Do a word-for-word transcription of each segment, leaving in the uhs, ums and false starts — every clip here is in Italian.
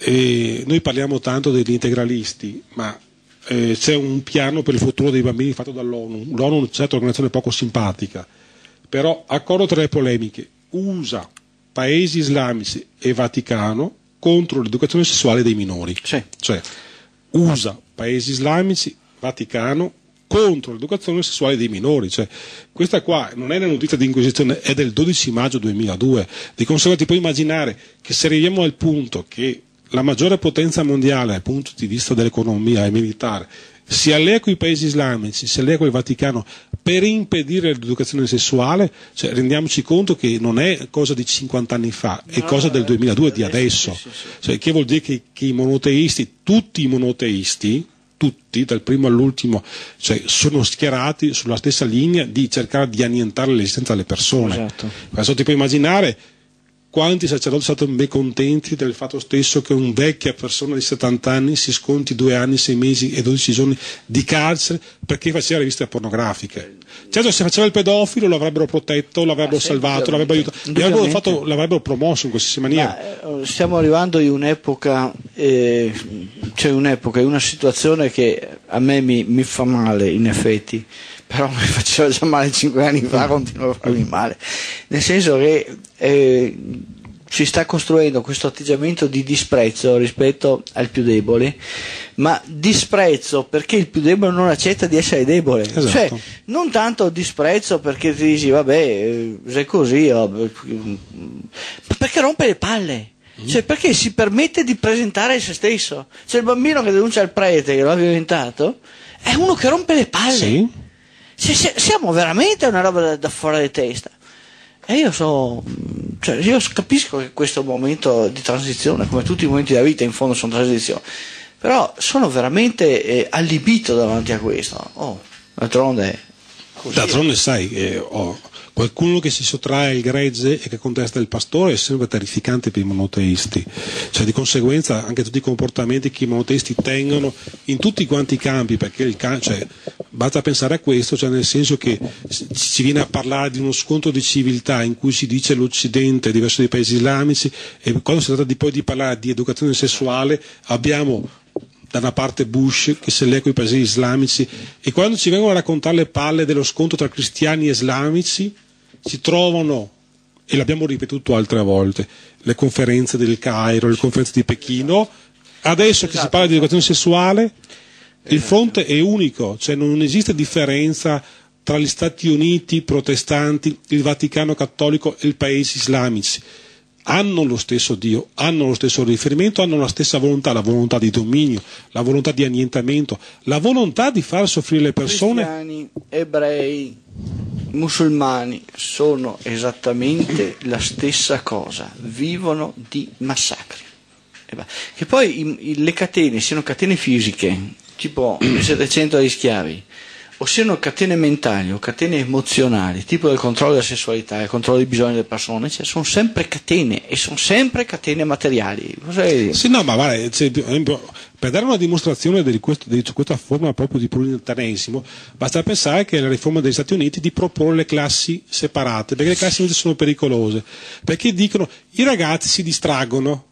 eh, noi parliamo tanto degli integralisti, ma eh, c'è un piano per il futuro dei bambini fatto dall'ONU. L'ONU è una certa organizzazione poco simpatica, però accordo tra le polemiche U S A, paesi islamici e Vaticano contro l'educazione sessuale dei minori. Sì. Cioè U S A, paesi islamici, Vaticano contro l'educazione sessuale dei minori. Cioè, questa qua non è una notizia di Inquisizione, è del dodici maggio duemiladue. Di conseguenza puoi immaginare che se arriviamo al punto che la maggiore potenza mondiale dal punto di vista dell'economia e militare si allea con i paesi islamici, si allea con il Vaticano per impedire l'educazione sessuale, cioè, rendiamoci conto che non è cosa di cinquanta anni fa, è no, cosa del duemiladue, di adesso, adesso. sì, sì, sì. Cioè, che vuol dire che, che i monoteisti, tutti i monoteisti, tutti, dal primo all'ultimo, cioè, sono schierati sulla stessa linea di cercare di annientare l'esistenza delle persone. Esatto. Adesso ti puoi immaginare quanti sacerdoti sono stati mecontenti del fatto stesso che un vecchia persona di settanta anni si sconti due anni, sei mesi e dodici giorni di carcere perché faceva riviste pornografiche. Certo, se faceva il pedofilo l'avrebbero protetto, l'avrebbero salvato, l'avrebbero aiutato, l'avrebbero, fatto, l'avrebbero promosso in qualsiasi maniera. Ma, eh, stiamo arrivando in un'epoca, eh, c'è un'epoca, in una situazione che a me mi, mi fa male in effetti, però mi faceva già male cinque anni fa, continua a farmi male, nel senso che eh, si sta costruendo questo atteggiamento di disprezzo rispetto al più debole, ma disprezzo perché il più debole non accetta di essere debole. Esatto. Cioè, non tanto disprezzo perché ti dici vabbè, se è così, vabbè, perché rompe le palle. Cioè, perché si permette di presentare se stesso. Cioè, il bambino che denuncia il prete che l'ha violentato è uno che rompe le palle. Sì. Cioè, siamo veramente una roba da, da fuori di testa. E io so, cioè, io capisco che questo momento di transizione, come tutti i momenti della vita, in fondo sono transizioni, però sono veramente eh, allibito davanti a questo. Oh, d'altronde è così. D'altronde sai, eh, oh, qualcuno che si sottrae al gregge e che contesta il pastore è sempre terrificante per i monoteisti. Cioè, di conseguenza anche tutti i comportamenti che i monoteisti tengono in tutti quanti i campi, perché il can- cioè, basta pensare a questo, cioè nel senso che ci viene a parlare di uno scontro di civiltà in cui si dice l'Occidente è diverso dai paesi islamici, e quando si tratta di, poi di parlare di educazione sessuale abbiamo da una parte Bush che se lei con i paesi islamici, e quando ci vengono a raccontare le palle dello scontro tra cristiani e islamici si trovano, e l'abbiamo ripetuto altre volte, le conferenze del Cairo, le conferenze di Pechino. Adesso che si parla di educazione sessuale il fronte è unico, cioè non esiste differenza tra gli Stati Uniti protestanti, il Vaticano cattolico e i paesi islamici. Hanno lo stesso Dio, hanno lo stesso riferimento, hanno la stessa volontà, la volontà di dominio, la volontà di annientamento, la volontà di far soffrire le persone. Cristiani, ebrei, musulmani sono esattamente la stessa cosa, vivono di massacri. Che poi i, i, le catene siano catene fisiche, tipo il settecento agli schiavi, o siano catene mentali o catene emozionali, tipo il controllo della sessualità, il controllo dei bisogni delle persone, cioè sono sempre catene e sono sempre catene materiali. Sì, no, ma guarda, cioè, per dare una dimostrazione di, questo, di questa forma proprio di pluritanesimo, basta pensare che la riforma degli Stati Uniti di proporre le classi separate, perché le classi unite sono pericolose, perché dicono i ragazzi si distraggono.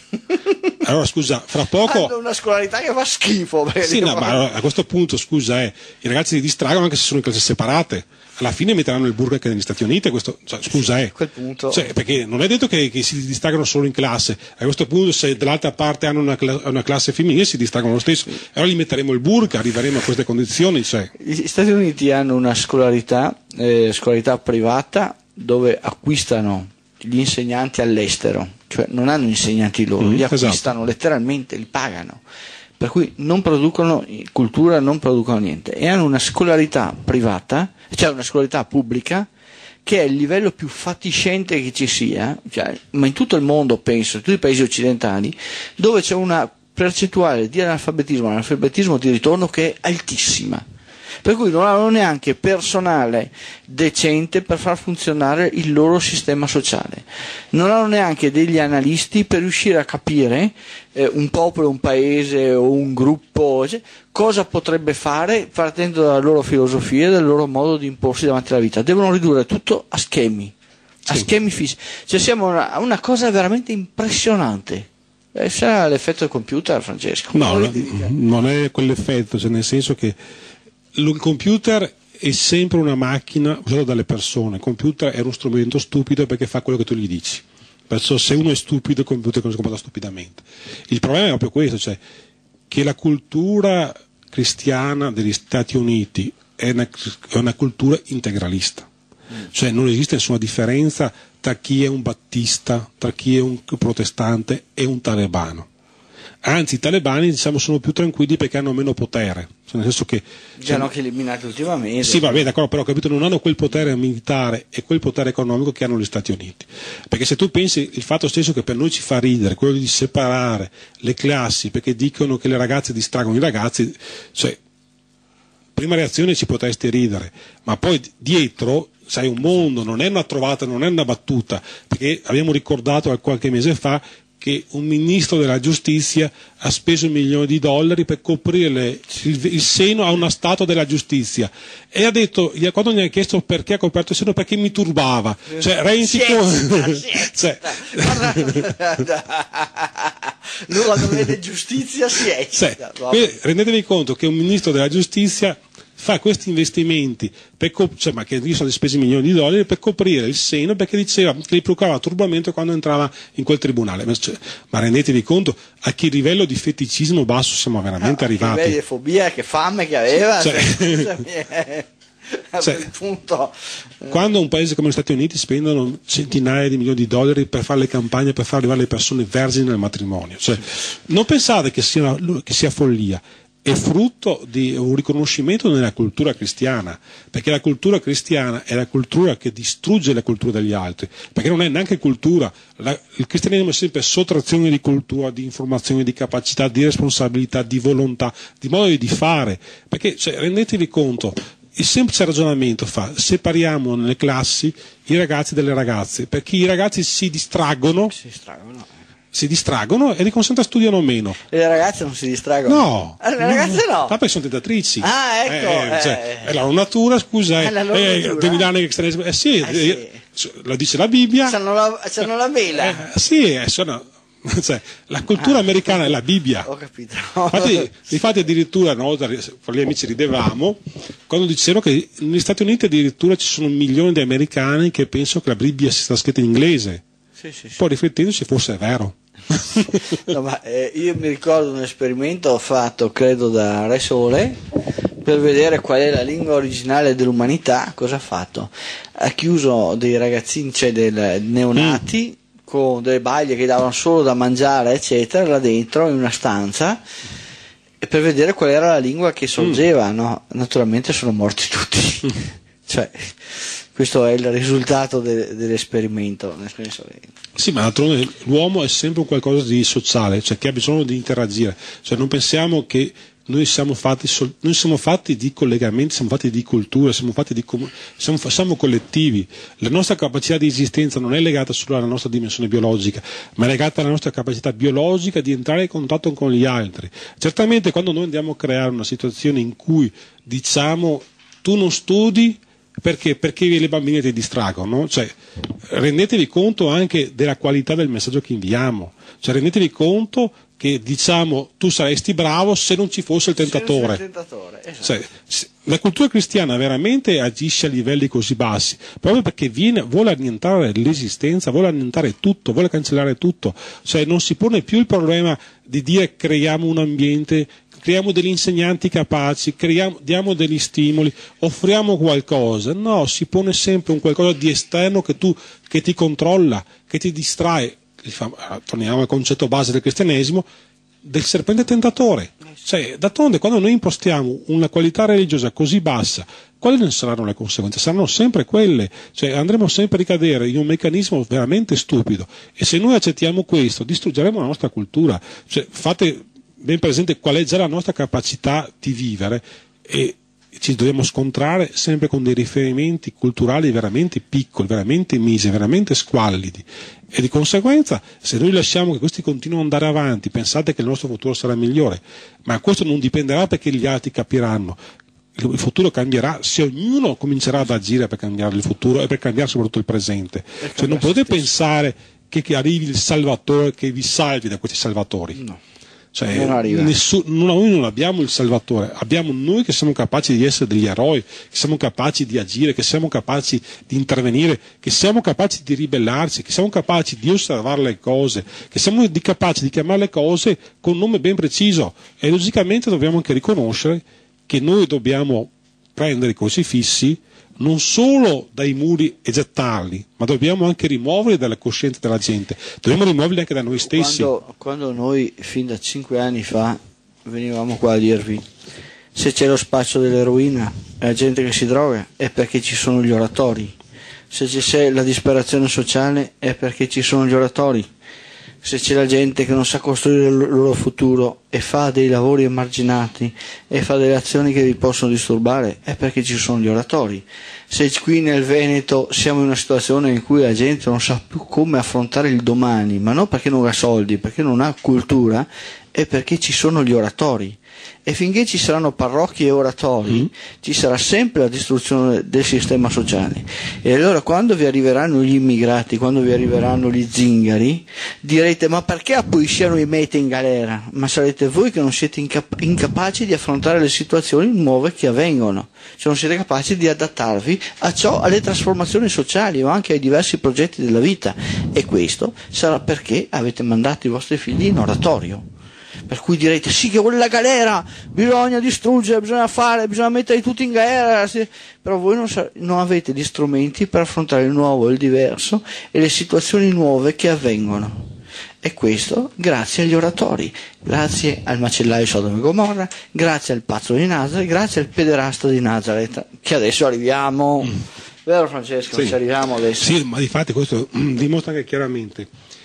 Allora scusa, fra poco hanno una scolarità che fa schifo. Sì, no, ma allora, a questo punto scusa, eh, i ragazzi si distraggono anche se sono in classi separate. Alla fine metteranno il burger che negli Stati Uniti, questo, cioè, scusa, eh. A quel punto. Cioè, perché non è detto che, che si distraggano solo in classe. A questo punto, se dall'altra parte hanno una, una classe femminile, si distraggono lo stesso. E allora gli metteremo il burger, arriveremo a queste condizioni. Cioè. Gli Stati Uniti hanno una scolarità, eh, scolarità privata, dove acquistano gli insegnanti all'estero, cioè non hanno insegnanti loro, mm, li acquistano esatto. letteralmente, li pagano, per cui non producono cultura, non producono niente, e hanno una scolarità privata, cioè una scolarità pubblica, che è il livello più fatiscente che ci sia, cioè, ma in tutto il mondo penso, in tutti i paesi occidentali, dove c'è una percentuale di analfabetismo, analfabetismo di ritorno che è altissima. Per cui non hanno neanche personale decente per far funzionare il loro sistema sociale, non hanno neanche degli analisti per riuscire a capire eh, un popolo, un paese o un gruppo cioè, cosa potrebbe fare partendo dalla loro filosofia e dal loro modo di imporsi davanti alla vita. Devono ridurre tutto a schemi, a sì. schemi fissi. Cioè siamo a una, una cosa veramente impressionante. Eh, sarà l'effetto del computer, Francesco. No, non è quell'effetto, cioè nel senso che il computer è sempre una macchina usata dalle persone. Il computer è uno strumento stupido perché fa quello che tu gli dici. Perciò se uno è stupido, il computer si comporta stupidamente. Il problema è proprio questo, cioè che la cultura cristiana degli Stati Uniti è una, è una cultura integralista. Cioè non esiste nessuna differenza tra chi è un battista, tra chi è un protestante e un talebano. Anzi, i talebani diciamo sono più tranquilli perché hanno meno potere, cioè, nel senso che già hanno anche eliminato ultimamente. Sì, va bene, d'accordo, però capito, non hanno quel potere militare e quel potere economico che hanno gli Stati Uniti. Perché se tu pensi il fatto stesso che per noi ci fa ridere, quello di separare le classi perché dicono che le ragazze distraggono i ragazzi, cioè prima reazione ci potresti ridere, ma poi dietro sai un mondo, non è una trovata, non è una battuta, perché abbiamo ricordato qualche mese fa che un ministro della giustizia ha speso milioni di dollari per coprire le, il, il seno a una statua della giustizia e ha detto, quando gli ha chiesto perché ha coperto il seno, perché mi turbava, cioè Renzi cioè, lui quando vede giustizia si eccita. Cioè, rendetevi conto che un ministro della giustizia fa questi investimenti, per cop- cioè, ma che gli sono spesi milioni di dollari per coprire il seno perché diceva che gli provocava turbamento quando entrava in quel tribunale. Ma, cioè, ma rendetevi conto a che livello di feticismo basso siamo veramente no, arrivati. Che livello di fobia, che fame che aveva. Cioè, cioè, a cioè, quel punto, quando un paese come gli Stati Uniti spendono centinaia di milioni di dollari per fare le campagne, per far arrivare le persone vergini al matrimonio, cioè, non pensate che sia, che sia follia. È frutto di un riconoscimento nella cultura cristiana, perché la cultura cristiana è la cultura che distrugge la cultura degli altri, perché non è neanche cultura, la, il cristianesimo è sempre sottrazione di cultura, di informazione, di capacità, di responsabilità, di volontà, di modo di fare, perché cioè, rendetevi conto, il semplice ragionamento fa, separiamo nelle classi i ragazzi dalle ragazze, perché i ragazzi si distraggono, si distraggono. si distraggono e di conseguenza studiano meno. E le ragazze non si distraggono? No. Ah, le ragazze no? Ma perché sono tentatrici. Ah, ecco. Eh, eh, cioè, è la loro natura, scusa. È la loro eh, natura. devi dare cristianesimo. Eh sì, eh, sì. Lo dice la Bibbia. C'hanno la, c'hanno la mela. Eh, sì, eh, sono, cioè, la cultura ah, americana è la Bibbia. Ho capito. Infatti, infatti addirittura una volta con gli amici ridevamo quando dicevano che negli Stati Uniti addirittura ci sono milioni di americani che pensano che la Bibbia sia scritta in inglese. Sì, sì, sì. Poi riflettendoci forse è vero. No, ma, eh, io mi ricordo un esperimento fatto credo da Re Sole per vedere qual è la lingua originale dell'umanità. Cosa ha fatto? Ha chiuso dei ragazzini, cioè dei neonati mm. con delle baglie che davano solo da mangiare eccetera là dentro in una stanza e per vedere qual era la lingua che sorgeva. mm. No, naturalmente sono morti tutti. mm. Cioè, questo è il risultato de- dell'esperimento, nel senso che... Sì, ma d'altronde l'uomo è sempre un qualcosa di sociale, cioè che ha bisogno di interagire, cioè non pensiamo che noi siamo fatti, sol- noi siamo fatti di collegamenti, siamo fatti di cultura, siamo fatti di com- siamo, siamo collettivi. La nostra capacità di esistenza non è legata solo alla nostra dimensione biologica, ma è legata alla nostra capacità biologica di entrare in contatto con gli altri. Certamente quando noi andiamo a creare una situazione in cui diciamo tu non studi perché, perché le bambine ti distraggono, cioè, rendetevi conto anche della qualità del messaggio che inviamo, cioè, rendetevi conto che diciamo tu saresti bravo se non ci fosse il tentatore, il tentatore esatto. Cioè, la cultura cristiana veramente agisce a livelli così bassi proprio perché viene, vuole annientare l'esistenza, vuole annientare tutto, vuole cancellare tutto, cioè non si pone più il problema di dire creiamo un ambiente, creiamo degli insegnanti capaci, creiamo, diamo degli stimoli, offriamo qualcosa. No, si pone sempre un qualcosa di esterno che, tu, che ti controlla, che ti distrae. Torniamo al concetto base del cristianesimo, del serpente tentatore. Cioè, d'altronde, quando noi impostiamo una qualità religiosa così bassa, quali ne saranno le conseguenze? Saranno sempre quelle, cioè andremo sempre a ricadere in un meccanismo veramente stupido. E se noi accettiamo questo, distruggeremo la nostra cultura. Cioè, fate ben presente qual è già la nostra capacità di vivere e ci dobbiamo scontrare sempre con dei riferimenti culturali veramente piccoli, veramente miseri, veramente squallidi e di conseguenza se noi lasciamo che questi continuino ad andare avanti pensate che il nostro futuro sarà migliore, ma questo non dipenderà perché gli altri capiranno, il futuro cambierà se ognuno comincerà ad agire per cambiare il futuro e per cambiare soprattutto il presente, cioè non potete pensare che, che arrivi il Salvatore che vi salvi da questi salvatori. No. Cioè, non arriva. Nessun, noi non abbiamo il Salvatore, abbiamo noi che siamo capaci di essere degli eroi, che siamo capaci di agire, che siamo capaci di intervenire, che siamo capaci di ribellarci, che siamo capaci di osservare le cose, che siamo di capaci di chiamare le cose con un nome ben preciso. E logicamente dobbiamo anche riconoscere che noi dobbiamo prendere i crocifissi non solo dai muri e gettarli, ma dobbiamo anche rimuoverli dalla coscienza della gente, dobbiamo rimuoverli anche da noi stessi. Quando, quando noi fin da cinque anni fa venivamo qua a dirvi se c'è lo spaccio dell'eroina e la gente che si droga è perché ci sono gli oratori, se c'è la disperazione sociale è perché ci sono gli oratori, se c'è la gente che non sa costruire il loro futuro e fa dei lavori emarginati e fa delle azioni che vi possono disturbare, è perché ci sono gli oratori. Se qui nel Veneto siamo in una situazione in cui la gente non sa più come affrontare il domani, ma non perché non ha soldi, perché non ha cultura, è perché ci sono gli oratori. E finché ci saranno parrocchie e oratori, mm. ci sarà sempre la distruzione del sistema sociale. E allora quando vi arriveranno gli immigrati, quando vi arriveranno gli zingari, direte ma perché a Puiscia non vi mette in galera? Ma sarete voi che non siete incap- incapaci di affrontare le situazioni nuove che avvengono, cioè non siete capaci di adattarvi a ciò, alle trasformazioni sociali o anche ai diversi progetti della vita. E questo sarà perché avete mandato i vostri figli in oratorio. Per cui direte sì che vuole la galera, bisogna distruggere, bisogna fare, bisogna mettere tutti in galera, sì. Però voi non, sa- non avete gli strumenti per affrontare il nuovo, il diverso e le situazioni nuove che avvengono. E questo grazie agli oratori, grazie al macellaio Sodoma e Gomorra, grazie al pazzo di Nazareth, grazie al pederasta di Nazareth, che adesso arriviamo, mm. vero Francesco? Sì. Ci arriviamo adesso. Sì, ma di fatto questo dimostra anche chiaramente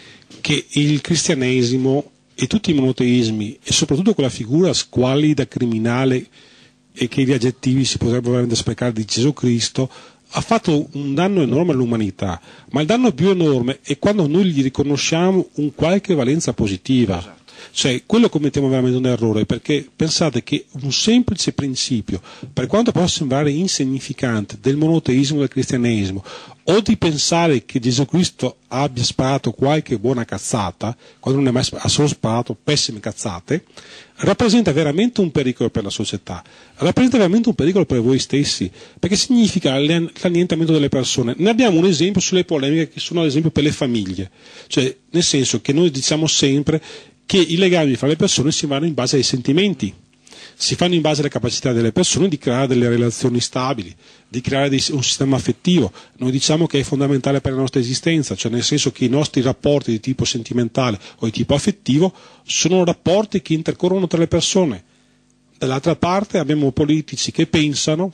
che il cristianesimo e tutti i monoteismi e soprattutto quella figura squallida, criminale e che gli aggettivi si potrebbero veramente sprecare di Gesù Cristo ha fatto un danno enorme all'umanità, ma il danno più enorme è quando noi gli riconosciamo un qualche valenza positiva. Esatto. Cioè, quello commettiamo veramente un errore, perché pensate che un semplice principio, per quanto possa sembrare insignificante, del monoteismo e del cristianesimo, o di pensare che Gesù Cristo abbia sparato qualche buona cazzata, quando non è mai sparato, ha solo sparato pessime cazzate, rappresenta veramente un pericolo per la società, rappresenta veramente un pericolo per voi stessi, perché significa l'annientamento delle persone. Ne abbiamo un esempio sulle polemiche che sono ad esempio per le famiglie, cioè nel senso che noi diciamo sempre che i legami fra le persone si vanno in base ai sentimenti, si fanno in base alle capacità delle persone di creare delle relazioni stabili, di creare dei, un sistema affettivo. Noi diciamo che è fondamentale per la nostra esistenza, cioè nel senso che i nostri rapporti di tipo sentimentale o di tipo affettivo sono rapporti che intercorrono tra le persone. Dall'altra parte abbiamo politici che pensano,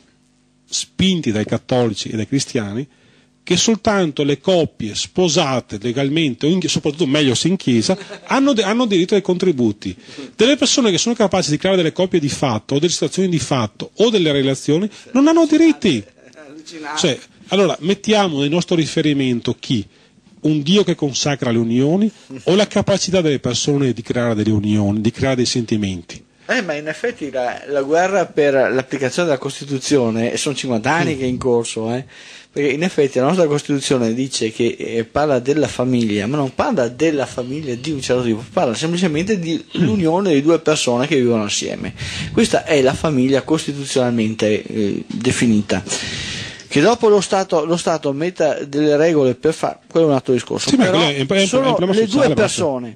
spinti dai cattolici e dai cristiani, che soltanto le coppie sposate legalmente, o in, soprattutto meglio se in chiesa, hanno, de, hanno diritto ai contributi. Delle persone che sono capaci di creare delle coppie di fatto, o delle situazioni di fatto, o delle relazioni, non hanno diritti. Cioè, allora, mettiamo nel nostro riferimento chi? Un Dio che consacra le unioni, o la capacità delle persone di creare delle unioni, di creare dei sentimenti? Eh, ma in effetti la, la guerra per l'applicazione della Costituzione, e sono cinquanta anni che è in corso, eh, perché in effetti la nostra Costituzione dice che eh, parla della famiglia, ma non parla della famiglia di un certo tipo, parla semplicemente dell'unione di due persone che vivono assieme. Questa è la famiglia costituzionalmente eh, definita. Che dopo lo Stato, lo Stato metta delle regole per fare, quello è un altro discorso, sì, però è, è, è, sono è le due persone.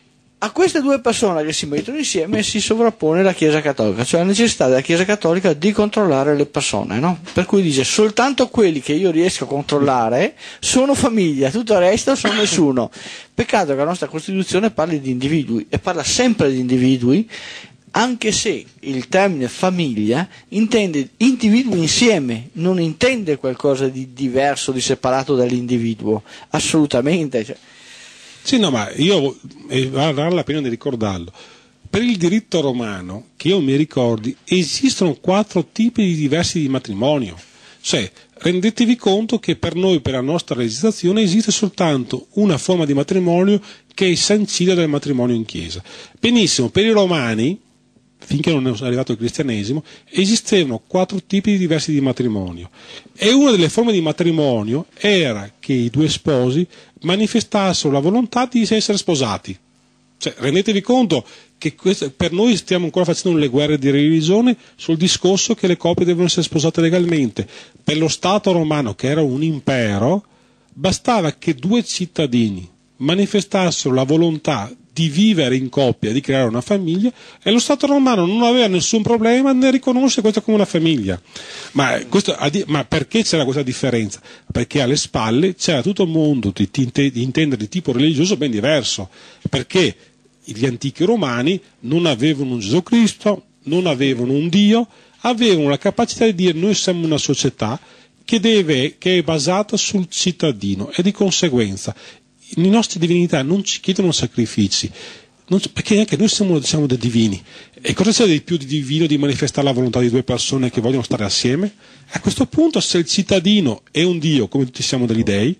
A queste due persone che si mettono insieme si sovrappone la Chiesa Cattolica, cioè la necessità della Chiesa Cattolica di controllare le persone, no? Per cui dice soltanto quelli che io riesco a controllare sono famiglia, tutto il resto sono nessuno. Peccato che la nostra Costituzione parli di individui e parla sempre di individui, anche se il termine famiglia intende individui insieme, non intende qualcosa di diverso, di separato dall'individuo, assolutamente. Cioè. Sì, no, ma io eh, vale la pena di ricordarlo. Per il diritto romano, che io mi ricordi, esistono quattro tipi di diversi di matrimonio. Cioè, rendetevi conto che per noi, per la nostra legislazione, esiste soltanto una forma di matrimonio che è sancita dal matrimonio in chiesa. Benissimo, per i romani, finché non è arrivato il cristianesimo, esistevano quattro tipi diversi di matrimonio. E una delle forme di matrimonio era che i due sposi manifestassero la volontà di essere sposati. Cioè, rendetevi conto che questo, per noi stiamo ancora facendo le guerre di religione sul discorso che le coppie devono essere sposate legalmente. Per lo Stato romano, che era un impero, bastava che due cittadini manifestassero la volontà di vivere in coppia, di creare una famiglia, e lo Stato romano non aveva nessun problema nel riconoscere questa come una famiglia. Ma, questo, ma perché c'era questa differenza? Perché alle spalle c'era tutto un mondo di, di intendere di tipo religioso ben diverso, perché gli antichi romani non avevano un Gesù Cristo, non avevano un Dio, avevano la capacità di dire: noi siamo una società che, deve, che è basata sul cittadino, e di conseguenza le nostre divinità non ci chiedono sacrifici, non, perché anche noi siamo, siamo dei divini. E cosa c'è di più di divino di manifestare la volontà di due persone che vogliono stare assieme? A questo punto, se il cittadino è un Dio, come tutti siamo degli dei,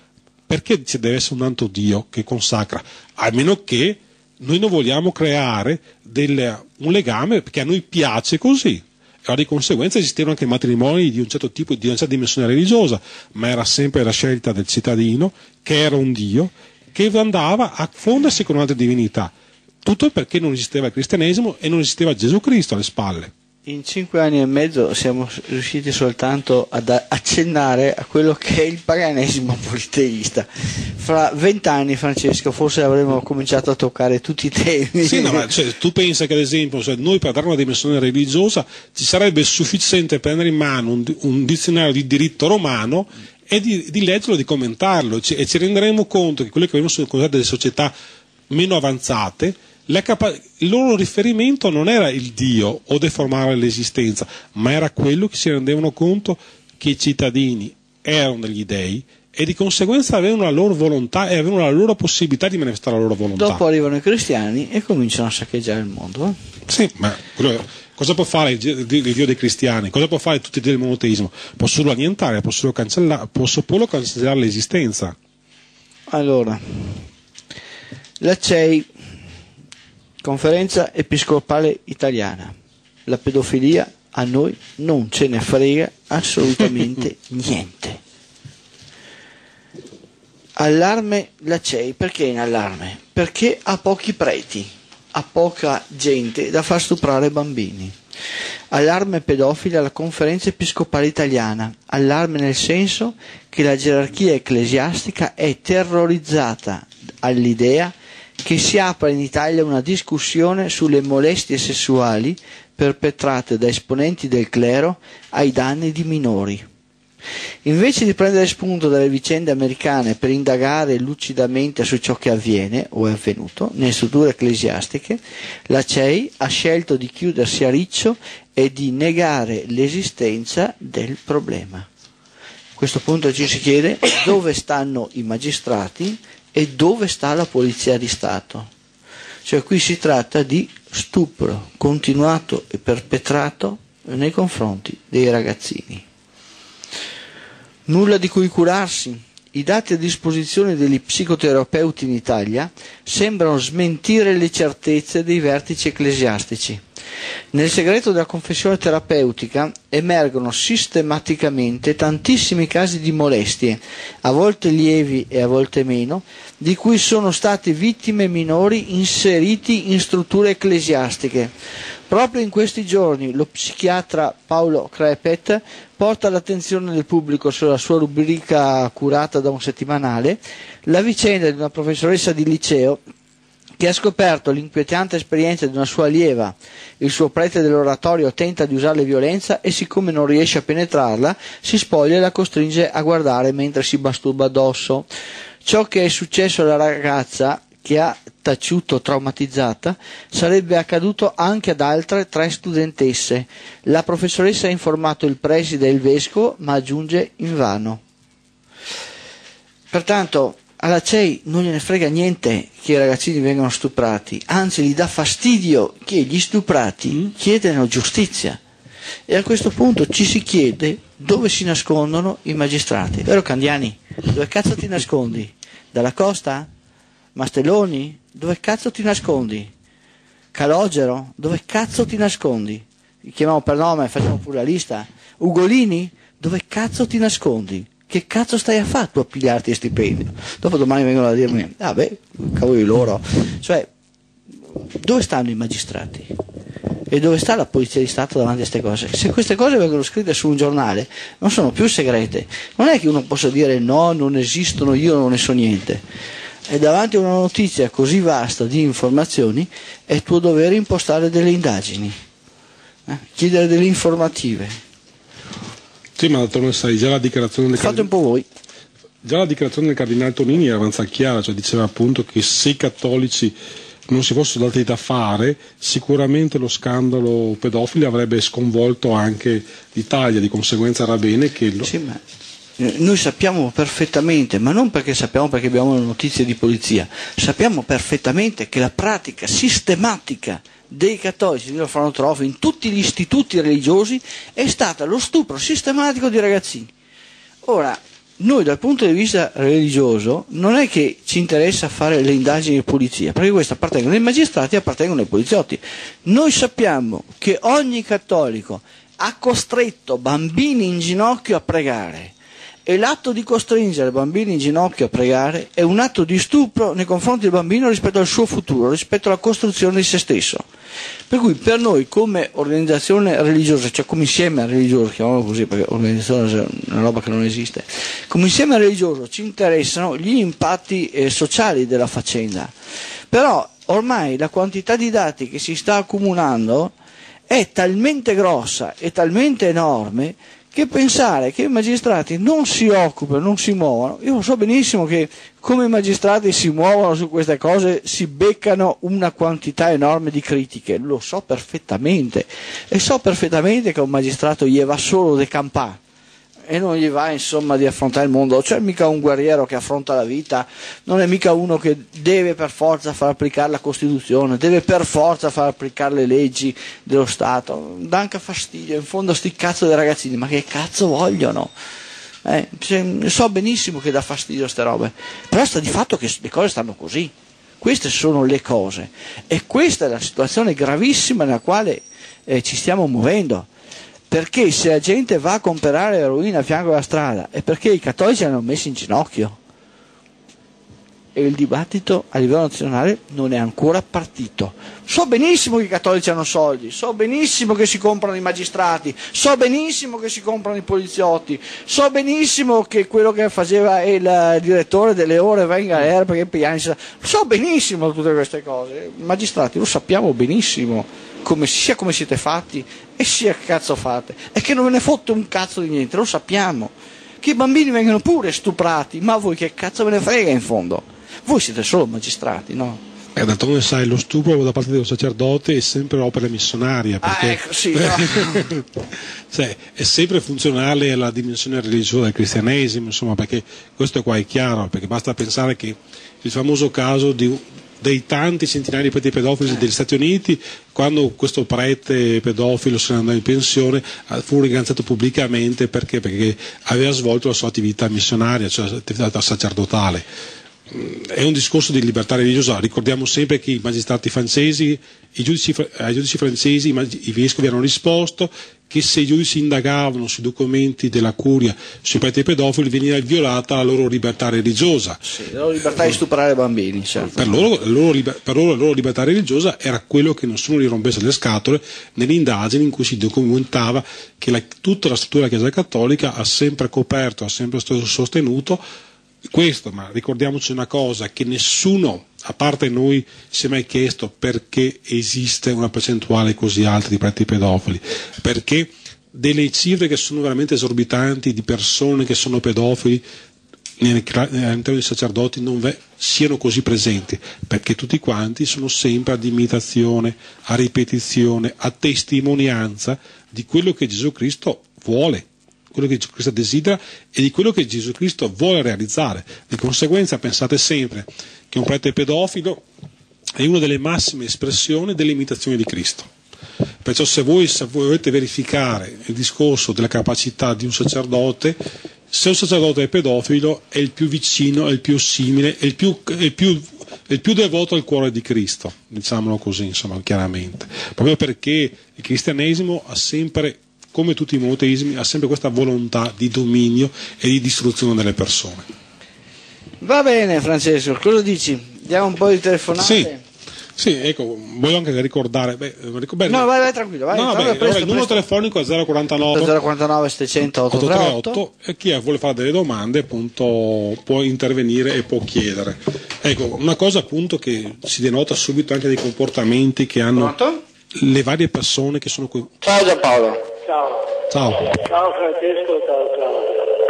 perché ci deve essere un altro Dio che consacra? A meno che noi non vogliamo creare del, un legame, perché a noi piace così. E di conseguenza esistevano anche matrimoni di un certo tipo, di una certa dimensione religiosa, ma era sempre la scelta del cittadino, che era un Dio, che andava a fondersi con altre divinità. Tutto perché non esisteva il cristianesimo e non esisteva Gesù Cristo alle spalle. In cinque anni e mezzo siamo riusciti soltanto ad accennare a quello che è il paganesimo politeista. Fra vent'anni, Francesco, forse avremmo cominciato a toccare tutti i temi. Sì, no, ma cioè, tu pensi che ad esempio, cioè, noi per dare una dimensione religiosa ci sarebbe sufficiente prendere in mano un, un dizionario di diritto romano e di, di leggerlo e di commentarlo, e ci renderemo conto che quelle che vengono considerate delle società meno avanzate, La capa- il loro riferimento non era il Dio o deformare l'esistenza, ma era quello che si rendevano conto che i cittadini erano degli dei e di conseguenza avevano la loro volontà e avevano la loro possibilità di manifestare la loro volontà. Dopo arrivano i cristiani e cominciano a saccheggiare il mondo. Eh? Sì, ma quello, cosa può fare il, il, il Dio dei cristiani? Cosa può fare tutti i Dio del monoteismo? Può solo annientare, può solo cancellare, può solo cancellare l'esistenza. Allora, la C E I, Conferenza Episcopale Italiana, la pedofilia a noi non ce ne frega assolutamente niente. Allarme la C E I, perché in allarme? Perché ha pochi preti, ha poca gente da far stuprare bambini. Allarme pedofili alla Conferenza Episcopale Italiana, allarme nel senso che la gerarchia ecclesiastica è terrorizzata all'idea che si apra in Italia una discussione sulle molestie sessuali perpetrate da esponenti del clero ai danni di minori. Invece di prendere spunto dalle vicende americane per indagare lucidamente su ciò che avviene o è avvenuto nelle strutture ecclesiastiche, la C E I ha scelto di chiudersi a riccio e di negare l'esistenza del problema. A questo punto ci si chiede dove stanno i magistrati e dove sta la polizia di Stato. Cioè qui si tratta di stupro continuato e perpetrato nei confronti dei ragazzini. Nulla di cui curarsi. I dati a disposizione degli psicoterapeuti in Italia sembrano smentire le certezze dei vertici ecclesiastici. Nel segreto della confessione terapeutica emergono sistematicamente tantissimi casi di molestie, a volte lievi e a volte meno, di cui sono stati vittime minori inseriti in strutture ecclesiastiche. Proprio in questi giorni lo psichiatra Paolo Crepet porta all'attenzione del pubblico sulla sua rubrica curata da un settimanale la vicenda di una professoressa di liceo che ha scoperto l'inquietante esperienza di una sua allieva. Il suo prete dell'oratorio tenta di usare violenza e siccome non riesce a penetrarla si spoglia e la costringe a guardare mentre si masturba addosso. Ciò che è successo alla ragazza, che ha taciuto traumatizzata, sarebbe accaduto anche ad altre tre studentesse. La professoressa ha informato il preside e il vescovo, ma aggiunge invano. Pertanto alla C E I non gliene frega niente che i ragazzini vengano stuprati, anzi gli dà fastidio che gli stuprati mm. chiedano giustizia. E a questo punto ci si chiede dove si nascondono i magistrati. Vero Candiani? Dove cazzo ti nascondi? Dalla Costa? Mastelloni? Dove cazzo ti nascondi? Calogero, dove cazzo ti nascondi? Chiamiamo per nome, facciamo pure la lista. Ugolini, dove cazzo ti nascondi? Che cazzo stai a fare tu a pigliarti stipendio? Dopo domani vengono a dirmi, ah beh, cavoli loro. Cioè, dove stanno i magistrati? E dove sta la polizia di Stato davanti a queste cose? Se queste cose vengono scritte su un giornale, non sono più segrete. Non è che uno possa dire no, non esistono, io non ne so niente. E davanti a una notizia così vasta di informazioni è tuo dovere impostare delle indagini, eh? chiedere delle informative. Sì, ma tu sai, già la dichiarazione del Fate un po' voi. Già la dichiarazione del cardinale Tonini era abbastanza chiara, cioè diceva appunto che se i cattolici non si fossero dati da fare, sicuramente lo scandalo pedofili avrebbe sconvolto anche l'Italia, di conseguenza era bene che lo... Sì, ma noi sappiamo perfettamente, ma non perché sappiamo perché abbiamo le notizie di polizia, sappiamo perfettamente che la pratica sistematica dei cattolici di orfanotrofi in tutti gli istituti religiosi è stata lo stupro sistematico di ragazzini. Ora, noi dal punto di vista religioso non è che ci interessa fare le indagini di polizia, perché queste appartengono ai magistrati e appartengono ai poliziotti. Noi sappiamo che ogni cattolico ha costretto bambini in ginocchio a pregare, e l'atto di costringere bambini in ginocchio a pregare è un atto di stupro nei confronti del bambino rispetto al suo futuro, rispetto alla costruzione di se stesso. Per cui per noi come organizzazione religiosa, cioè come insieme religioso, chiamiamolo così perché organizzazione è una roba che non esiste, come insieme religioso ci interessano gli impatti eh, sociali della faccenda. Però ormai la quantità di dati che si sta accumulando è talmente grossa e talmente enorme che pensare che i magistrati non si occupano, non si muovono, io so benissimo che come i magistrati si muovono su queste cose si beccano una quantità enorme di critiche, lo so perfettamente, e so perfettamente che un magistrato gli va solo de campà e non gli va insomma di affrontare il mondo, cioè mica un guerriero che affronta la vita, non è mica uno che deve per forza far applicare la Costituzione, deve per forza far applicare le leggi dello Stato, dà anche fastidio, in fondo sti cazzo dei ragazzini, ma che cazzo vogliono? Eh, so benissimo che dà fastidio ste robe, però sta di fatto che le cose stanno così, queste sono le cose e questa è la situazione gravissima nella quale eh, ci stiamo muovendo. Perché se la gente va a comprare eroina a fianco della strada è perché i cattolici l'hanno messo in ginocchio e il dibattito a livello nazionale non è ancora partito. So benissimo che i cattolici hanno soldi, so benissimo che si comprano i magistrati, so benissimo che si comprano i poliziotti, so benissimo che quello che faceva il direttore delle ore va in galera perché piani, so benissimo tutte queste cose, i magistrati lo sappiamo benissimo. Come, sia come siete fatti e sia che cazzo fate e che non ve ne fotte un cazzo di niente, lo sappiamo, che i bambini vengono pure stuprati, ma voi che cazzo ve ne frega in fondo, voi siete solo magistrati, no? Eh, d'altronde sai, lo stupro da parte dello sacerdote è sempre opera missionaria perché ah, ecco, sì, no. cioè, è sempre funzionale alla dimensione religiosa del cristianesimo, insomma, perché questo qua è chiaro, perché basta pensare che il famoso caso di dei tanti centinaia di preti pedofili degli Stati Uniti, quando questo prete pedofilo se ne andò in pensione fu ringraziato pubblicamente perché, perché aveva svolto la sua attività missionaria, cioè l'attività sacerdotale. È un discorso di libertà religiosa, ricordiamo sempre che i magistrati francesi, i giudici, ai giudici francesi i vescovi hanno risposto che se i giudici indagavano sui documenti della curia sui preti pedofili veniva violata la loro libertà religiosa. Sì, la loro libertà di stuprare bambini. Certo. Per, loro, la loro, per loro la loro libertà religiosa era quello che nessuno gli rompesse le scatole nelle indagini in cui si documentava che la, tutta la struttura della Chiesa Cattolica ha sempre coperto, ha sempre sostenuto questo, ma ricordiamoci una cosa, che nessuno, a parte noi, si è mai chiesto perché esiste una percentuale così alta di preti pedofili, perché delle cifre che sono veramente esorbitanti di persone che sono pedofili all'interno dei sacerdoti non ve, siano così presenti, perché tutti quanti sono sempre ad imitazione, a ripetizione, a testimonianza di quello che Gesù Cristo vuole, quello che Gesù Cristo desidera e di quello che Gesù Cristo vuole realizzare. Di conseguenza pensate sempre che un prete pedofilo è una delle massime espressioni dell'imitazione di Cristo. Perciò se voi, se voi volete verificare il discorso della capacità di un sacerdote, se un sacerdote è pedofilo è il più vicino, è il più simile, è il più, è il più il più devoto al cuore di Cristo, diciamolo così, insomma, chiaramente, proprio perché il cristianesimo ha sempre, come tutti i monoteismi, ha sempre questa volontà di dominio e di distruzione delle persone. Va bene, Francesco, cosa dici? Diamo un po' di telefonate? Sì. Sì, ecco, voglio anche ricordare. Beh, beh, no, vai, vai tranquillo. Vai, no, beh, presto, allora, il numero presto. telefonico è zero quarantanove zero quarantanove settecento ottocentotrentotto e chi vuole fare delle domande appunto può intervenire e può chiedere. Ecco, una cosa appunto che si denota subito anche dei comportamenti che hanno Pronto? le varie persone che sono qui. Ciao Giampaolo. Ciao. Ciao. Ciao Francesco, ciao, ciao.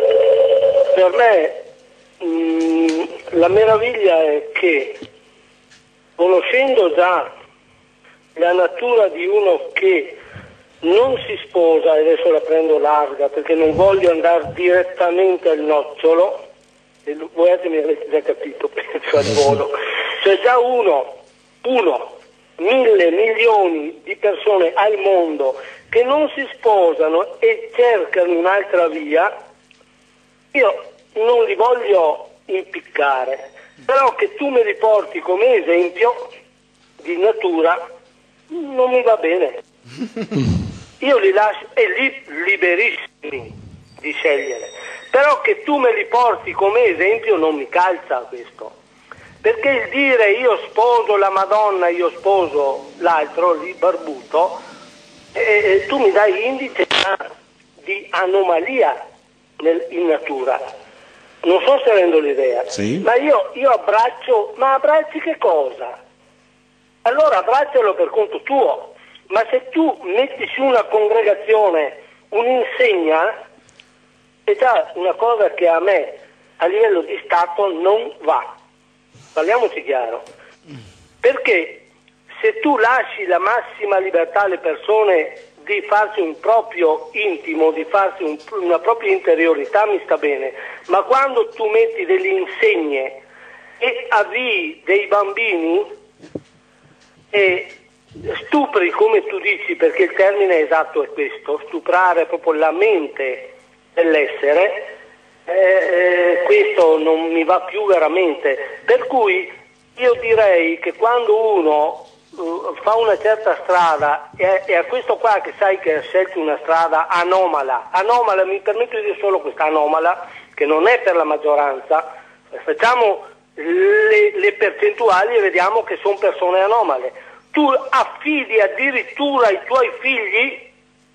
Per me mh, la meraviglia è che, conoscendo già la natura di uno che non si sposa, e adesso la prendo larga perché non voglio andare direttamente al nocciolo, e voi mi avete già capito, penso al volo, cioè già uno, uno, mille milioni di persone al mondo che non si sposano e cercano un'altra via, io non li voglio impiccare. Però che tu me li porti come esempio di natura non mi va bene. Io li lascio e li liberissimi di scegliere. Però che tu me li porti come esempio non mi calza questo. Perché il dire io sposo la Madonna, io sposo l'altro, lì barbuto, eh, tu mi dai indice di anomalia nel, in natura. Non so se rendo l'idea, sì. ma io, io abbraccio, ma abbracci che cosa? Allora abbraccialo per conto tuo, ma se tu metti su una congregazione un'insegna, è già una cosa che a me a livello di Stato non va, parliamoci chiaro, perché se tu lasci la massima libertà alle persone di farsi un proprio intimo, di farsi un, una propria interiorità, mi sta bene, ma quando tu metti delle insegne e avvii dei bambini e stupri, come tu dici, perché il termine esatto è questo, stuprare proprio la mente dell'essere, eh, eh, questo non mi va più veramente, per cui io direi che quando uno fa una certa strada e, e a questo qua che sai che ha scelto una strada anomala, anomala, mi permetto di dire solo questa anomala, che non è per la maggioranza, facciamo le, le percentuali e vediamo che sono persone anomale. Tu affidi addirittura i tuoi figli,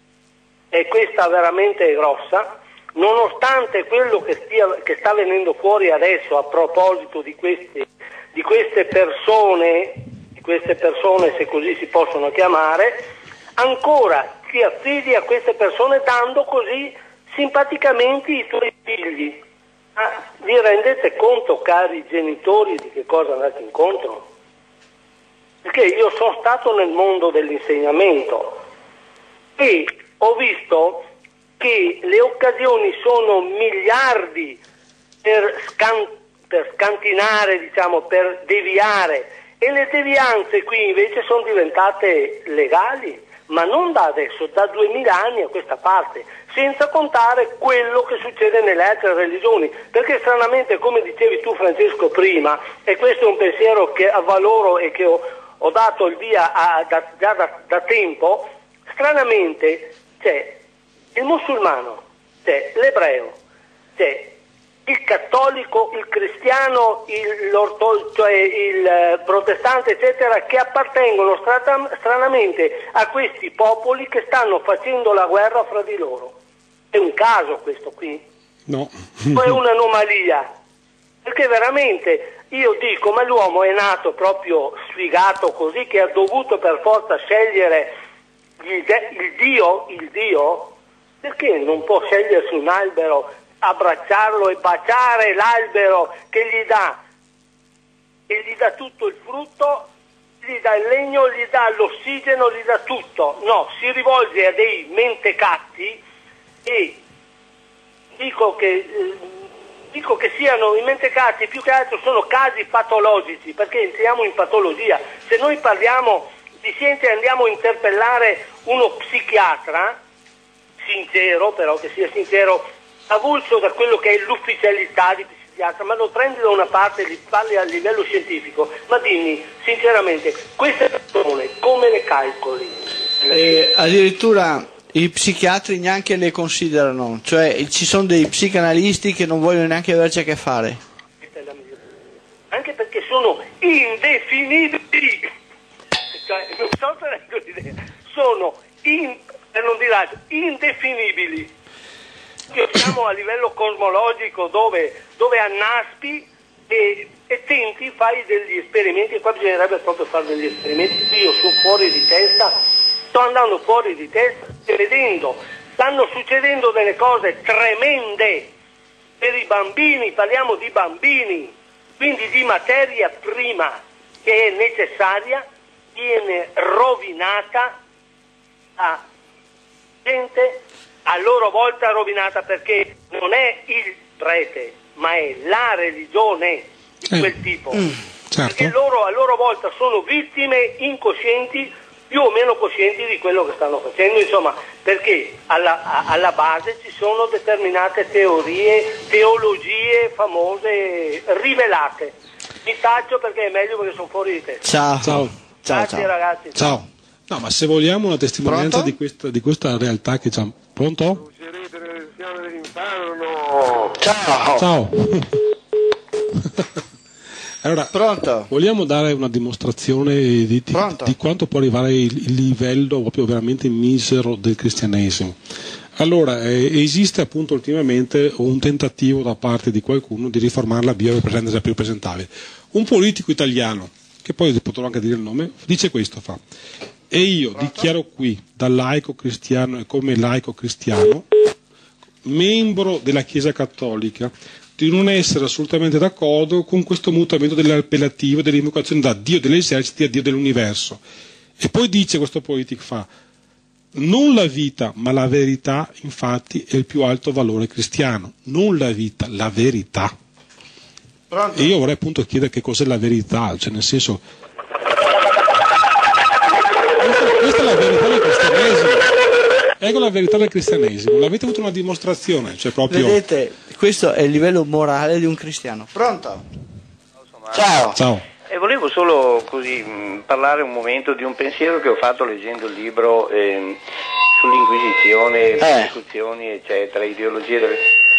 e questa veramente è grossa, nonostante quello che, stia, che sta venendo fuori adesso a proposito di queste, di queste persone, queste persone, se così si possono chiamare, ancora ti affidi a queste persone dando così simpaticamente i tuoi figli. Ah, vi rendete conto, cari genitori, di che cosa andate incontro? Perché io sono stato nel mondo dell'insegnamento e ho visto che le occasioni sono miliardi per, scan- per scantinare, diciamo, per deviare. E le devianze qui invece sono diventate legali, ma non da adesso, da duemila anni a questa parte, senza contare quello che succede nelle altre religioni, perché stranamente, come dicevi tu Francesco prima, e questo è un pensiero che avvaloro e che ho, ho dato il via a, da, già da, da tempo, stranamente c'è il musulmano, c'è l'ebreo, c'è il cattolico, il cristiano, il, cioè il protestante, eccetera, che appartengono strata, stranamente a questi popoli che stanno facendo la guerra fra di loro. È un caso questo qui? No. O è un'anomalia? Perché veramente io dico, ma l'uomo è nato proprio sfigato così che ha dovuto per forza scegliere il, il Dio, il Dio? Perché non può scegliersi un albero, abbracciarlo e baciare l'albero che gli dà, e gli dà tutto il frutto, gli dà il legno, gli dà l'ossigeno, gli dà tutto? No, si rivolge a dei mentecatti, e dico che, eh, dico che siano i mentecatti, più che altro sono casi patologici, perché entriamo in patologia. Se noi parliamo di scienza e andiamo a interpellare uno psichiatra, sincero, però che sia sincero, avulso da quello che è l'ufficialità di, psichiatra, ma lo prendi da una parte e li parli a livello scientifico, ma dimmi sinceramente, queste persone come le calcoli? Eh, addirittura i psichiatri neanche le considerano, cioè ci sono dei psicanalisti che non vogliono neanche averci a che fare. Anche perché sono indefinibili, cioè, non so se reggo l'idea, sono in, per non dire altro, indefinibili. Siamo a livello cosmologico dove, dove annaspi e, e tenti, fai degli esperimenti, e qua bisognerebbe proprio fare degli esperimenti. Io sono fuori di testa, sto andando fuori di testa e vedendo, stanno succedendo delle cose tremende per i bambini, parliamo di bambini, quindi di materia prima che è necessaria, viene rovinata a gente a loro volta rovinata, perché non è il prete, ma è la religione di quel tipo. Mm, certo. Perché loro a loro volta sono vittime incoscienti, più o meno coscienti di quello che stanno facendo, insomma, perché alla, a, alla base ci sono determinate teorie, teologie famose, rivelate. Mi taccio perché è meglio, perché sono fuori di testa. Ciao. Ciao. Grazie ciao. ragazzi. Ciao. No, ma se vogliamo una testimonianza di questa, di questa realtà che c'ha. Pronto? Ciao. Ciao. Allora, pronto? Vogliamo dare una dimostrazione di, di, di quanto può arrivare il, il livello proprio veramente misero del cristianesimo. Allora, eh, esiste appunto ultimamente un tentativo da parte di qualcuno di riformare la Bibbia per renderla più presentabile. Un politico italiano, che poi potrò anche dire il nome, dice questo, fa: e io pronto? Dichiaro qui, da laico cristiano e come laico cristiano, membro della Chiesa Cattolica, di non essere assolutamente d'accordo con questo mutamento dell'appellativo dell'invocazione da Dio degli eserciti a Dio dell'universo. E poi dice questo politico, fa: non la vita ma la verità infatti è il più alto valore cristiano, non la vita, la verità. Pronto? E io vorrei appunto chiedere che cos'è la verità, cioè nel senso, questa è la verità del cristianesimo. Ecco la verità del cristianesimo, l'avete avuto una dimostrazione, cioè proprio... Vedete, questo è il livello morale di un cristiano. Pronto? Ciao. Ciao. E volevo solo così mh, parlare un momento di un pensiero che ho fatto leggendo il libro eh, sull'Inquisizione, le persecuzioni, eccetera, ideologie delle...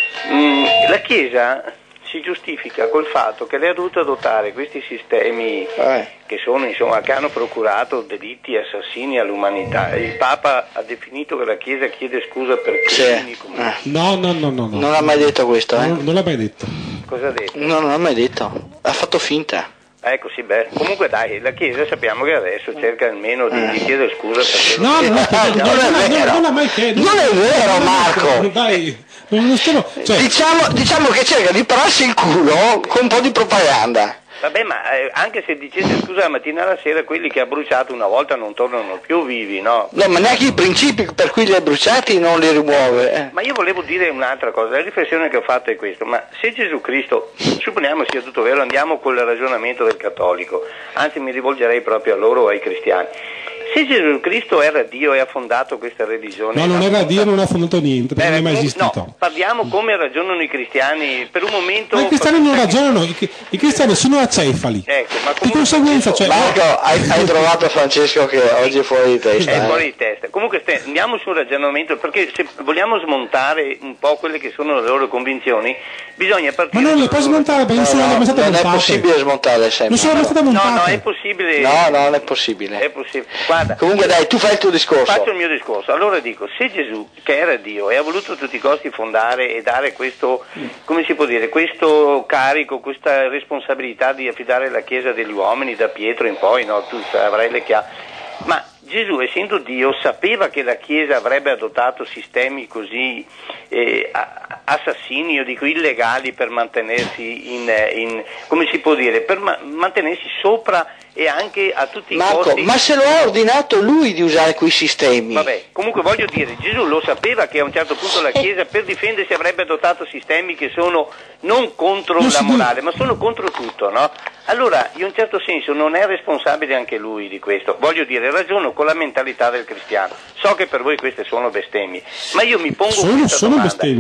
Mh, la Chiesa si giustifica col fatto che lei ha dovuto adottare questi sistemi eh. che sono, insomma, che hanno procurato delitti e assassini all'umanità. Il Papa ha definito che la Chiesa chiede scusa per crimini sì. come... eh. no, no, no, no, no. Non ha mai detto questo, eh? Non, non l'ha mai detto. Cosa ha detto? No, non l'ha mai detto. Ha fatto finta. Ecco, sì, beh. Comunque dai, la Chiesa sappiamo che adesso cerca almeno di, di chiedere scusa per no, non, no, non, non è vero. Non, non, mai chiesto. Non è vero, Marco. Dai, non stiamo, cioè... diciamo, diciamo che cerca di pararsi il culo con un po' di propaganda. Vabbè, ma eh, anche se dicesse scusa la mattina alla sera, quelli che ha bruciato una volta non tornano più vivi, no? No, ma neanche i principi per cui li ha bruciati non li rimuove. Eh. Ma io volevo dire un'altra cosa, la riflessione che ho fatto è questa: ma se Gesù Cristo, supponiamo sia tutto vero, andiamo col ragionamento del cattolico, anzi mi rivolgerei proprio a loro, ai cristiani. Se Gesù Cristo era Dio e ha fondato questa religione... No, non era Dio, non ha fondato niente, non è mai esistito. No, parliamo come ragionano i cristiani, per un momento... Ma i cristiani non ragionano, i, i cristiani sono acefali. Ecco, ma di conseguenza... Cioè, Marco, hai, hai trovato Francesco che oggi è fuori di testa. È eh? fuori di testa. Comunque ste, andiamo su un ragionamento, perché se vogliamo smontare un po' quelle che sono le loro convinzioni, bisogna partire... Ma non le puoi smontare, perché non sono mai state montate. Non è possibile smontare sempre. Non sono mai state montate. No, no, è possibile... No, no, non è possibile. È possibile. Guarda, comunque dai, tu fai il tuo discorso. Faccio il mio discorso. Allora dico, se Gesù, che era Dio, e ha voluto a tutti i costi fondare e dare questo, come si può dire, questo carico, questa responsabilità di affidare la Chiesa degli uomini, da Pietro in poi, no, tu avrai le chiavi, ma Gesù, essendo Dio, sapeva che la Chiesa avrebbe adottato sistemi così eh, assassini, io dico illegali, per mantenersi in, in come si può dire, per ma- mantenersi sopra e anche a tutti i Marco, costi. Ma se lo ha ordinato lui di usare quei sistemi. Vabbè, comunque voglio dire, Gesù lo sapeva che a un certo punto la Chiesa per difendersi avrebbe adottato sistemi che sono non contro la morale, ma sono contro tutto, no? Allora, in un certo senso non è responsabile anche lui di questo. Voglio dire, ragiono con la mentalità del cristiano. So che per voi queste sono bestemmie, ma io mi pongo sono, questa sono domanda. bestemmie.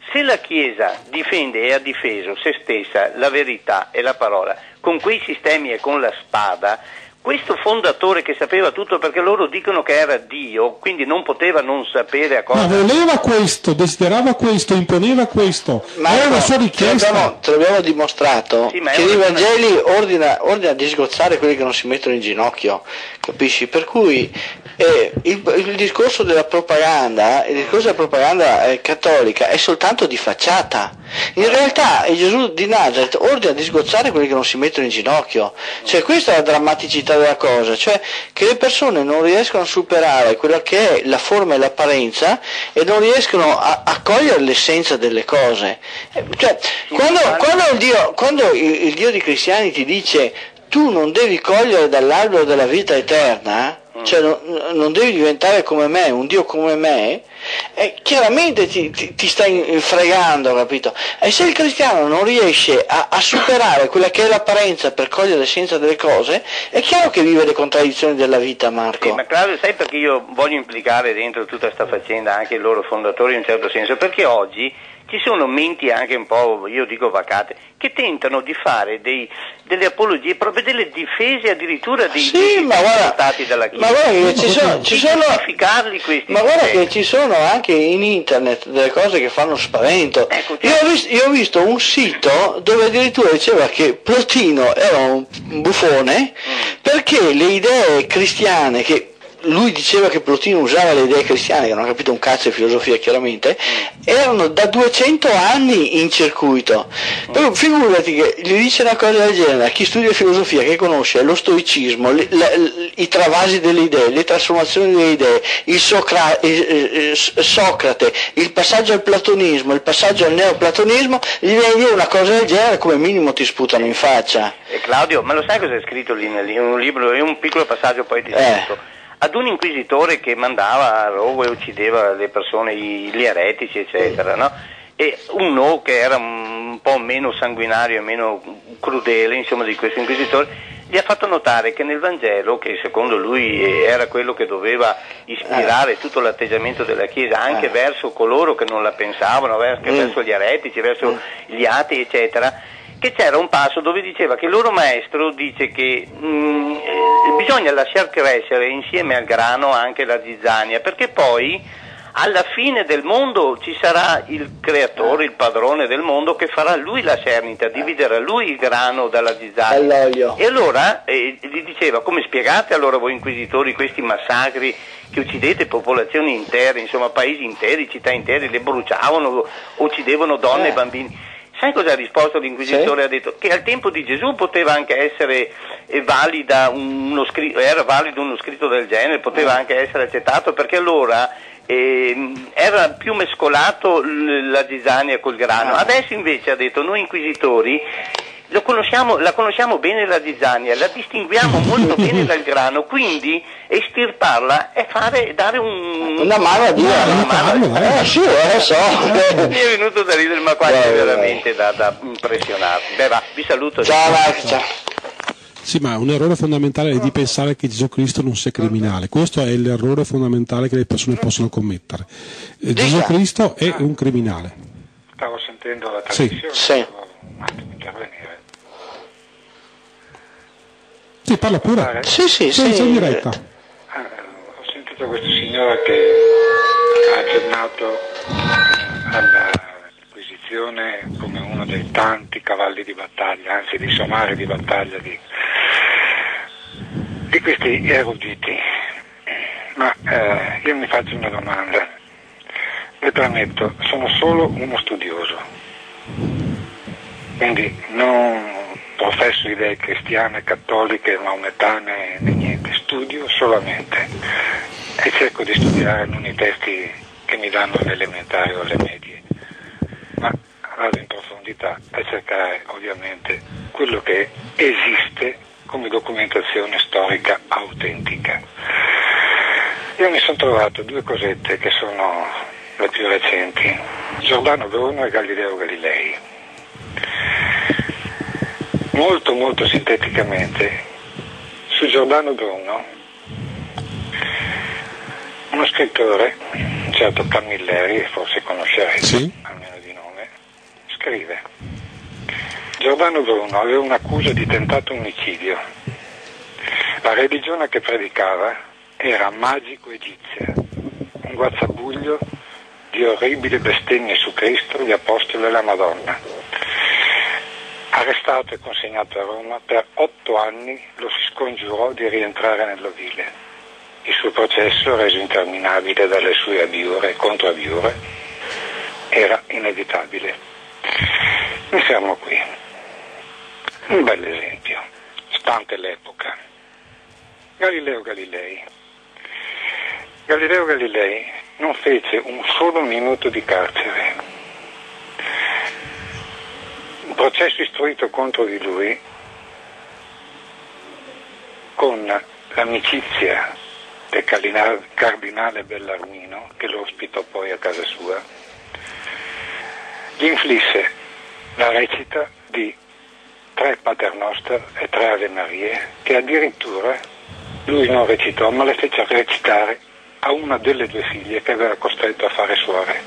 Se la Chiesa difende e ha difeso se stessa, la verità e la parola, con quei sistemi e con la spada, questo fondatore che sapeva tutto, perché loro dicono che era Dio, quindi non poteva non sapere a cosa... Ma voleva questo, desiderava questo, imponeva questo, ma era no, la sua richiesta. Te l'abbiamo, te l'abbiamo dimostrato, sì, che i Vangeli ordina, ordina di sgozzare quelli che non si mettono in ginocchio, capisci? Per cui eh, il, il discorso della propaganda, il discorso della propaganda eh, cattolica è soltanto di facciata. In realtà Gesù di Nazareth ordina di sgozzare quelli che non si mettono in ginocchio, cioè questa è la drammaticità della cosa, cioè che le persone non riescono a superare quella che è la forma e l'apparenza e non riescono a, a cogliere l'essenza delle cose. Cioè, quando, quando, il Dio, quando il, il Dio di cristiani ti dice tu non devi cogliere dall'albero della vita eterna, cioè non, non devi diventare come me, un Dio come me, eh, chiaramente ti, ti, ti stai fregando, capito? E se il cristiano non riesce a, a superare quella che è l'apparenza per cogliere l'essenza delle cose, è chiaro che vive le contraddizioni della vita, Marco. Sì, ma Claudio, sai perché io voglio implicare dentro tutta questa faccenda anche i loro fondatori in un certo senso? Perché oggi ci sono menti anche un po', io dico vacate, che tentano di fare dei, delle apologie, proprio delle difese addirittura dei sì, ma guarda, dalla Chiesa. Ma guarda che ci sono, ci sono, questi ma guarda sistemi. che ci sono anche in internet delle cose che fanno spavento. Ecco, io, ho visto, io ho visto un sito dove addirittura diceva che Plotino era un buffone mm. perché le idee cristiane che lui diceva che Plotino usava le idee cristiane, che non ha capito un cazzo di filosofia chiaramente, erano da duecento anni in circuito. Però figurati che gli dice una cosa del genere a chi studia filosofia, che conosce lo stoicismo, le, le, le, i travasi delle idee, le trasformazioni delle idee, il, Socra, il, il Socrate, il passaggio al platonismo, il passaggio al neoplatonismo, gli viene a dire una cosa del genere, come minimo ti sputano in faccia. E Claudio, ma lo sai cosa è scritto lì nel un libro? È un piccolo passaggio poi ti sento. Eh. Ad un inquisitore che mandava a rogo e uccideva le persone, gli eretici eccetera, no? E uno che era un po' meno sanguinario e meno crudele, insomma, di questo inquisitore, gli ha fatto notare che nel Vangelo, che secondo lui era quello che doveva ispirare tutto l'atteggiamento della Chiesa anche verso coloro che non la pensavano, anche verso gli eretici, verso gli atei eccetera, che c'era un passo dove diceva che il loro maestro dice che mh, eh, bisogna lasciar crescere insieme al grano anche la zizzania, perché poi alla fine del mondo ci sarà il creatore, il padrone del mondo, che farà lui la cernita, dividerà lui il grano dalla zizzania. E allora eh, gli diceva: come spiegate allora voi inquisitori questi massacri che uccidete popolazioni intere, insomma paesi interi, città intere, le bruciavano, uccidevano donne e bambini? Sai cosa ha risposto l'inquisitore? Sì. Ha detto che al tempo di Gesù poteva anche essere valida uno scritto, era valido uno scritto del genere, poteva anche essere accettato, perché allora eh, era più mescolato la zizzania col grano. Adesso invece, ha detto, noi inquisitori lo conosciamo, la conosciamo bene la zizzania, la distinguiamo molto bene dal grano, quindi estirparla è fare, dare un... una mano a Dio, una mano, eh, sì, lo so. Mi è venuto da ridere, ma quasi è veramente da, da impressionarmi. Beh, va, vi saluto. Ciao, ciao. Sì, ma un errore fondamentale è di pensare che Gesù Cristo non sia criminale. Questo è l'errore fondamentale che le persone possono commettere. Eh, Gesù Cristo è un criminale. Stavo sentendo la trasmissione. Sì. Sì. Un attimo intervenire. Sì, parla pure. Sì, sì, sì. sì. In diretta. Ah, ho sentito questo signore che ha accennato all'Inquisizione come uno dei tanti cavalli di battaglia, anzi di somari di battaglia di, di questi eruditi. Ma eh, io mi faccio una domanda. Le premetto, sono solo uno studioso, quindi non professo idee cristiane, cattoliche, maometane né niente, studio solamente e cerco di studiare non i testi che mi danno alle elementari o alle medie, ma vado in profondità per cercare ovviamente quello che esiste come documentazione storica autentica. Io mi sono trovato due cosette che sono le più recenti, Giordano Bruno e Galileo Galilei. Molto molto sinteticamente, su Giordano Bruno, uno scrittore, un certo Camilleri, forse conoscerete, sì, almeno di nome, scrive: Giordano Bruno aveva un'accusa di tentato omicidio. La religione che predicava era magico-egizia, un guazzabuglio di orribili bestemmie su Cristo, gli apostoli e la Madonna. Arrestato e consegnato a Roma, per otto anni lo si scongiurò di rientrare nell'ovile. Il suo processo, reso interminabile dalle sue abiure e controabiure, era inevitabile. Mi fermo qui. Un bel esempio, stante l'epoca. Galileo Galilei. Galileo Galilei non fece un solo minuto di carcere. Un processo istruito contro di lui, con l'amicizia del cardinale Bellarmino, che lo ospitò poi a casa sua, gli inflisse la recita di tre Paternoster e tre Ave Marie, che addirittura lui non recitò, ma le fece recitare a una delle due figlie che aveva costretto a fare suore.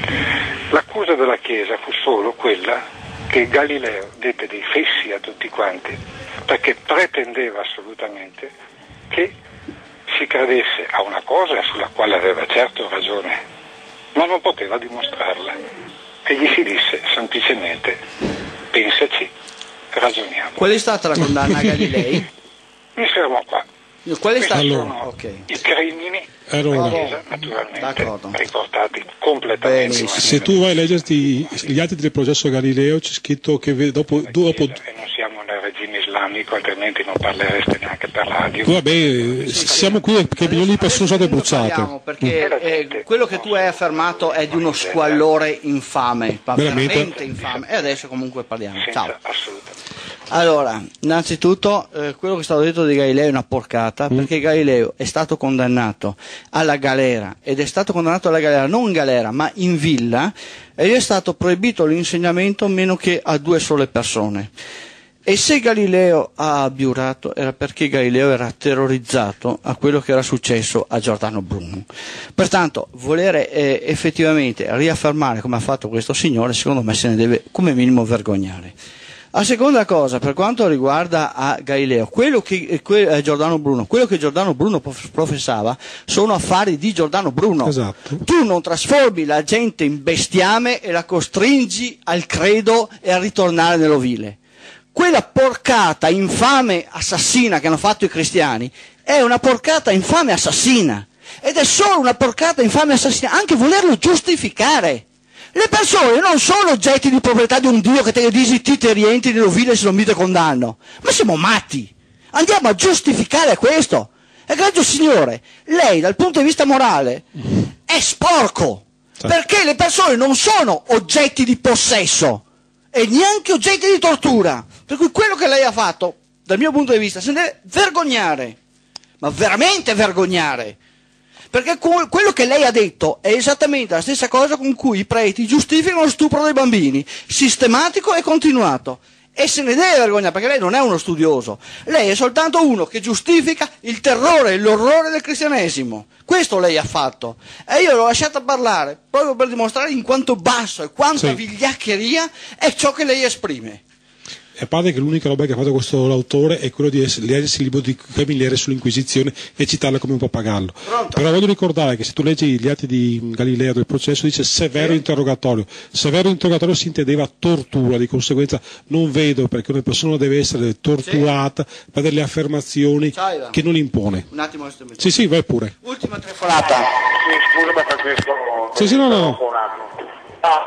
L'accusa della Chiesa fu solo quella che Galileo dette dei fessi a tutti quanti, perché pretendeva assolutamente che si credesse a una cosa sulla quale aveva certo ragione, ma non poteva dimostrarla. E gli si disse semplicemente: pensaci, ragioniamo. Qual è stata la condanna a Galilei? Mi fermo qua. Qual è stato? Sono okay. i crimini allora, della Chiesa, naturalmente, d'accordo, riportati completamente. Se tu vai a leggerti gli atti del processo Galileo, c'è scritto che dopo, dopo e non siamo nel regime islamico, altrimenti non parlereste neanche per radio. Vabbè, siamo qui perché milioni di persone sono state bruciate. Perché eh, quello che tu hai affermato è di uno squallore infame, veramente, veramente infame. E adesso comunque parliamo. Ciao. Assolutamente. Allora, innanzitutto eh, quello che è stato detto di Galileo è una porcata, mm. perché Galileo è stato condannato alla galera, ed è stato condannato alla galera non in galera ma in villa, e gli è stato proibito l'insegnamento meno che a due sole persone. E se Galileo ha abiurato era perché Galileo era terrorizzato a quello che era successo a Giordano Bruno. Pertanto volere eh, effettivamente riaffermare come ha fatto questo signore, secondo me se ne deve come minimo vergognare. La seconda cosa, per quanto riguarda a Galileo, quello che eh, Giordano Bruno, quello che Giordano Bruno professava sono affari di Giordano Bruno. Esatto. Tu non trasformi la gente in bestiame e la costringi al credo e a ritornare nell'ovile. Quella porcata infame assassina che hanno fatto i cristiani è una porcata infame assassina, ed è solo una porcata infame assassina anche volerlo giustificare. Le persone non sono oggetti di proprietà di un Dio che te ne dici ti te rientri nell'ovile se non mi te condanno. Ma siamo matti. Andiamo a giustificare questo. Egregio signore, lei dal punto di vista morale è sporco, perché le persone non sono oggetti di possesso e neanche oggetti di tortura. Per cui quello che lei ha fatto, dal mio punto di vista, se ne deve vergognare, ma veramente vergognare. Perché quello che lei ha detto è esattamente la stessa cosa con cui i preti giustificano lo stupro dei bambini, sistematico e continuato. E se ne deve vergognare, perché lei non è uno studioso, lei è soltanto uno che giustifica il terrore e l'orrore del cristianesimo. Questo lei ha fatto. E io l'ho lasciata parlare proprio per dimostrare in quanto basso e quanta sì. vigliaccheria è ciò che lei esprime. E a parte che l'unica roba che ha fatto questo autore è quello di leggersi il libro di Camilleri sull'Inquisizione e citarla come un pappagallo. Pronto. Però voglio ricordare che se tu leggi gli atti di Galileo del processo dice severo sì. interrogatorio. Severo interrogatorio si intendeva tortura, di conseguenza non vedo perché una persona deve essere torturata sì. per delle affermazioni Ciao, che non impone. Un attimo. Sì, sì, vai pure. Ultima telefonata. Sì, scusa ma per questo... Sì, sì, no, no. Un attimo. Ah,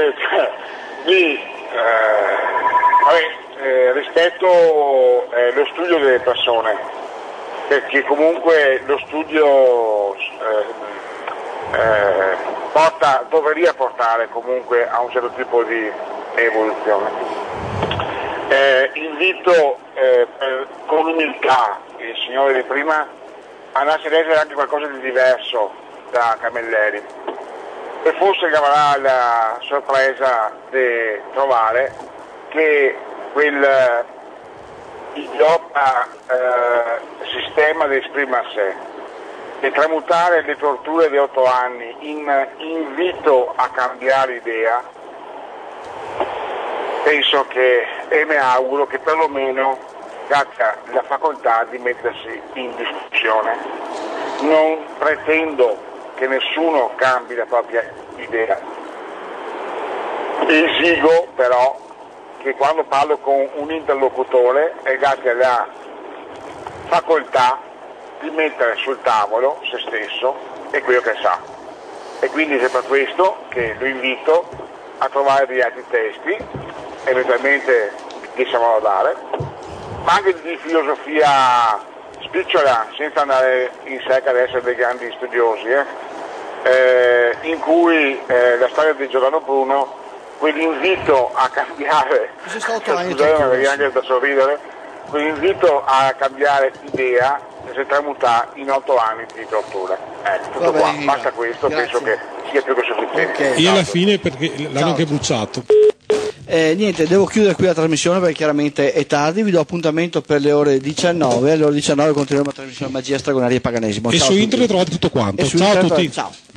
eh, lì... Eh... Vabbè, eh, rispetto eh, lo studio delle persone, perché comunque lo studio eh, eh, porta, dovrebbe portare comunque a un certo tipo di evoluzione. Eh, invito eh, per, con umiltà il signore di prima a andarsi a leggere anche qualcosa di diverso da Camilleri, e forse avrà la sorpresa di trovare che quel idiota eh, sistema di esprima sé e tramutare le torture di otto anni in invito a cambiare idea penso che, e mi auguro che perlomeno Gatta la facoltà di mettersi in discussione. Non pretendo che nessuno cambi la propria idea, esigo però che quando parlo con un interlocutore è grazie alla facoltà di mettere sul tavolo se stesso e quello che sa, e quindi è per questo che lo invito a trovare degli altri testi, eventualmente di Savolodare, ma anche di filosofia spicciola, senza andare in cerca di essere dei grandi studiosi, eh? Eh, in cui eh, la storia di Giordano Bruno, quell'invito a cambiare, scusate, anche da sorridere, quell'invito a cambiare idea si è tramutata in otto anni di tortura. Eh, tutto Va qua, bene, basta questo, grazie. penso che sia più che sufficiente. Okay. E alla fine perché l'hanno Ciao. anche bruciato. Eh, niente, devo chiudere qui la trasmissione perché chiaramente è tardi, vi do appuntamento per le ore diciannove, alle ore diciannove continueremo la trasmissione Magia Stragonaria e Paganesimo. E Ciao su a tutti. internet trovate tutto quanto. E su Ciao a internet- tutti. Ciao.